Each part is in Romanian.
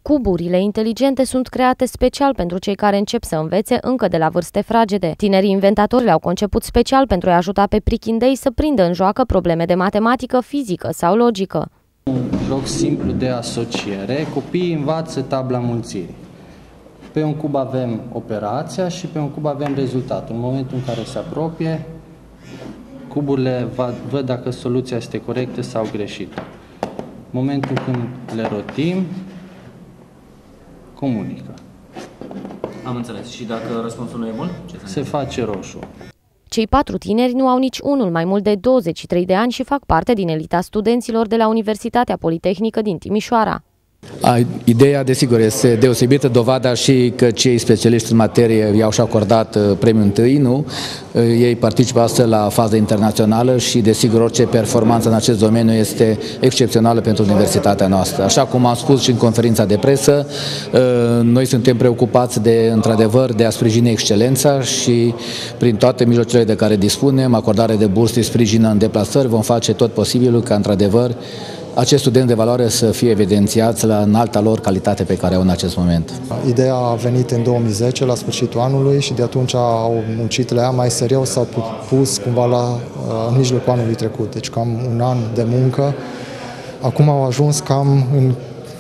Cuburile inteligente sunt create special pentru cei care încep să învețe încă de la vârste fragede. Tinerii inventatori le-au conceput special pentru a ajuta pe prichindei să prindă în joacă probleme de matematică, fizică sau logică. Un joc simplu de asociere, copiii învață tabla mulțirii. Pe un cub avem operația și pe un cub avem rezultatul. În momentul în care se apropie, cuburile văd dacă soluția este corectă sau greșită. În momentul când le rotim, comunică. Am înțeles. Și dacă răspunsul nu e bun? Se face roșu. Cei 4 tineri nu au nici unul mai mult de 23 de ani și fac parte din elita studenților de la Universitatea Politehnică din Timișoara. Ideea, desigur, este deosebită, dovada și că cei specialiști în materie i-au și acordat premiul întâi, nu? Ei participă astăzi la faza internațională și, desigur, orice performanță în acest domeniu este excepțională pentru universitatea noastră. Așa cum am spus și în conferința de presă, noi suntem preocupați într-adevăr, de a sprijini excelența și prin toate mijloacele de care dispunem, acordare de burse, sprijin în deplasări, vom face tot posibilul ca, într-adevăr, acești studenți de valoare să fie evidențiați la înalta lor calitate pe care au în acest moment. Ideea a venit în 2010, la sfârșitul anului, și de atunci au muncit la ea mai serios, s-au pus cumva în mijlocul anului trecut, deci cam un an de muncă. Acum au ajuns cam în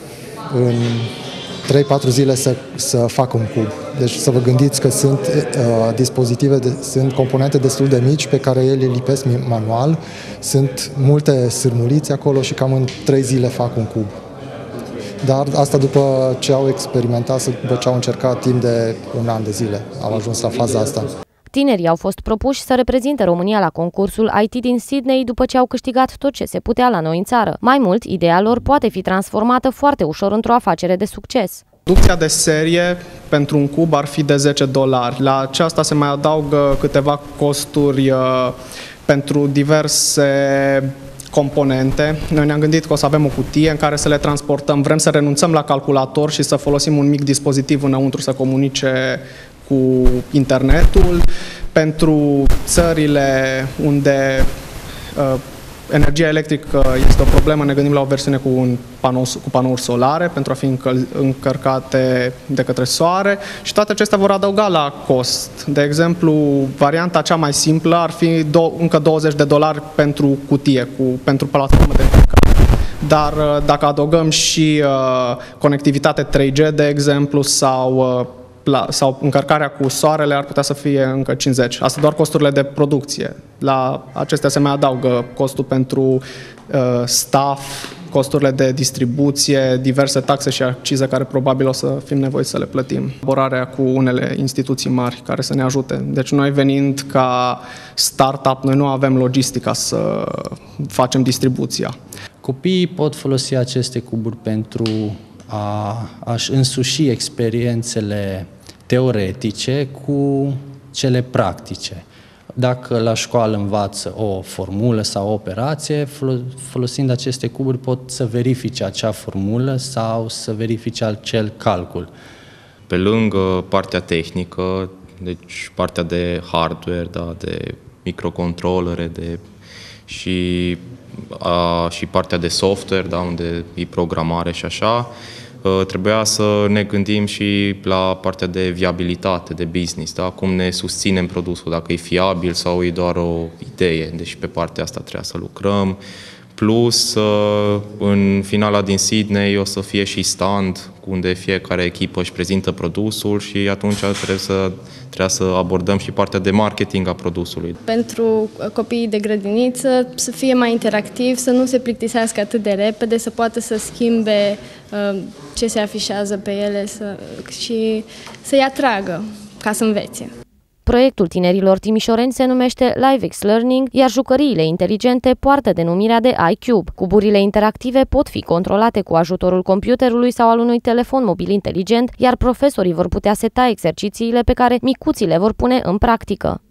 3-4 zile să facă un cub. Deci să vă gândiți că sunt dispozitive, sunt componente destul de mici pe care ele le lipesc manual. Sunt multe sârmulițe acolo și cam în 3 zile fac un cub. Dar asta după ce au experimentat, după ce au încercat timp de un an de zile. Au ajuns la faza asta. Tinerii au fost propuși să reprezinte România la concursul IT din Sydney după ce au câștigat tot ce se putea la noi în țară. Mai mult, ideea lor poate fi transformată foarte ușor într-o afacere de succes. Producția de serie pentru un cub ar fi de $10. La aceasta se mai adaugă câteva costuri pentru diverse componente. Noi ne-am gândit că o să avem o cutie în care să le transportăm. Vrem să renunțăm la calculator și să folosim un mic dispozitiv înăuntru să comunice cu internetul. Pentru țările unde energia electrică este o problemă, ne gândim la o versiune cu panouri solare pentru a fi încărcate de către soare și toate acestea vor adăuga la cost. De exemplu, varianta cea mai simplă ar fi încă $20 pentru cutie, pentru platformă de încărcare. Dar dacă adăugăm și conectivitate 3G, de exemplu, sau încărcarea cu soarele, ar putea să fie încă 50. Asta doar costurile de producție. La acestea se mai adaugă costul pentru staff, costurile de distribuție, diverse taxe și accize care probabil o să fim nevoiți să le plătim. Colaborarea cu unele instituții mari care să ne ajute. Deci noi venind ca startup, noi nu avem logistica să facem distribuția. Copiii pot folosi aceste cuburi pentru a-și însuși experiențele teoretice cu cele practice. Dacă la școală învață o formulă sau o operație, folosind aceste cuburi pot să verifice acea formulă sau să verifice acel calcul. Pe lângă partea tehnică, deci partea de hardware, da, de microcontrolere și partea de software, da, unde e programare și așa, trebuia să ne gândim și la partea de viabilitate, de business, da? Cum ne susținem produsul, dacă e fiabil sau e doar o idee. Deci pe partea asta trebuia să lucrăm. Plus, în finala din Sydney o să fie și stand, unde fiecare echipă își prezintă produsul și atunci trebuie să abordăm și partea de marketing a produsului. Pentru copiii de grădiniță să fie mai interactiv, să nu se plictisească atât de repede, să poată să schimbe ce se afișează pe ele și să-i atragă ca să învețe. Proiectul tinerilor timișoreni se numește LiveX Learning, iar jucăriile inteligente poartă denumirea de iCube. Cuburile interactive pot fi controlate cu ajutorul computerului sau al unui telefon mobil inteligent, iar profesorii vor putea seta exercițiile pe care micuții le vor pune în practică.